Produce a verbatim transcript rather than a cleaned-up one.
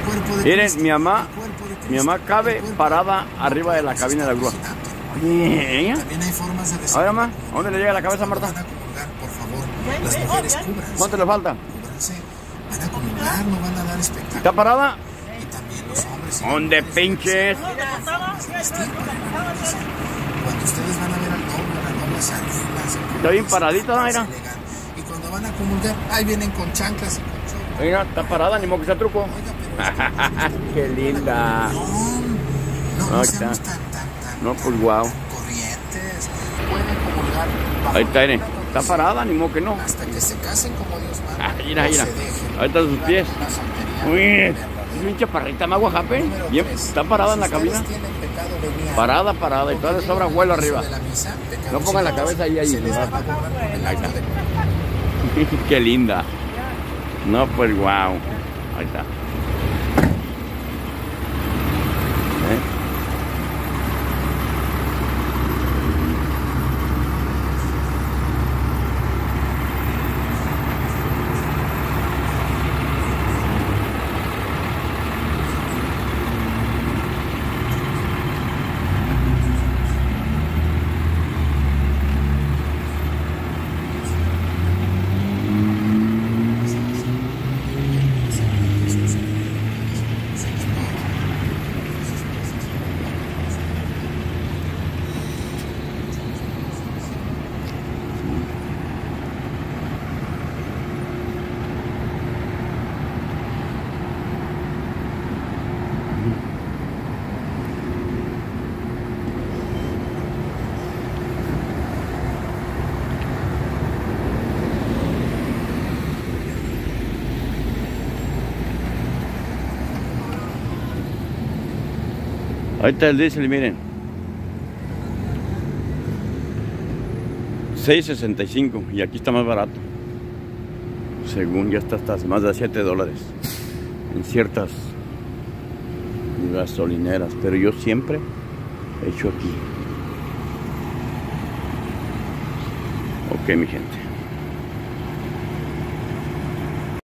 Miren, mi mamá, mi mamá cabe parada arriba de la cabina de la grúa. Oye, También hay formas de decir. a ver, mamá, ¿a dónde le llega la cabeza, Marta? Van a comulgar, por favor. Las mujeres cúbranse. ¿Cuánto le falta? Cúbranse. Van a comulgar, no van a dar espectáculo. ¿Está parada? Y también los hombres. ¿Dónde pinches? Cuando ustedes van a ver al novio, a la novia salir, Está bien paradita, mira. y cuando van a comulgar, ahí vienen con chanclas y con chorros. Mira, está parada, ni modo que sea truco. Oiga, pero Qué linda. no, no, no seamos tan, tan, tan, No, pues guau. tan corrientes. Pueden comulgar bajo Ahí está, Irene. ninguna Está condición, parada, ni modo que no. hasta que se casen como Dios manda. Ah, mira, o mira. se dejen. Ahí están sus pies. Una soltería Uy, verdadera. es bien chaparrita, más guajape. Número Bien, tres. está parada en la Si cabina. ustedes tienen pecado venial, Parada, parada. Y o todavía que sobra llegan vuelo al inicio arriba. de la misa, pecados No pongan la chiquitos, cabeza ahí, ahí. se les va a cobrar por el Ahí acto está. de- Qué linda. No, pues guau. Ahí está. ¿Eh? Ahí está el diésel, miren. seis sesenta y cinco y aquí está más barato. Según ya está hasta más de siete dólares en ciertas gasolineras, pero yo siempre he hecho aquí. Ok, mi gente.